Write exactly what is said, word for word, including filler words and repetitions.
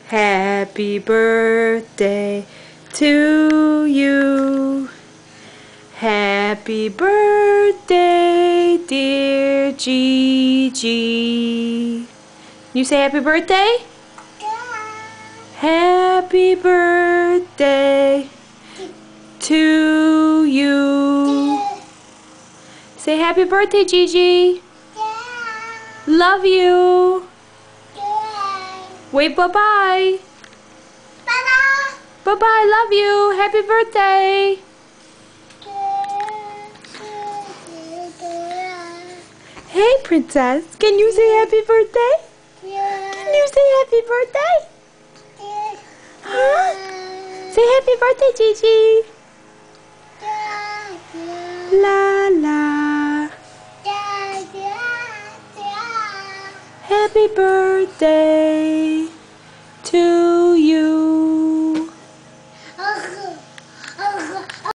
Happy birthday to you. Happy birthday, dear Gigi. You say happy birthday? Yeah. Happy birthday to you. Say happy birthday, Gigi. Yeah. Love you. Yeah. Wait, bye-bye. Bye-bye. Bye-bye, love you. Happy birthday. Hey, princess. Can you say happy birthday? Can you say happy birthday? Huh? Say happy birthday, Gigi. La la. Happy birthday to you.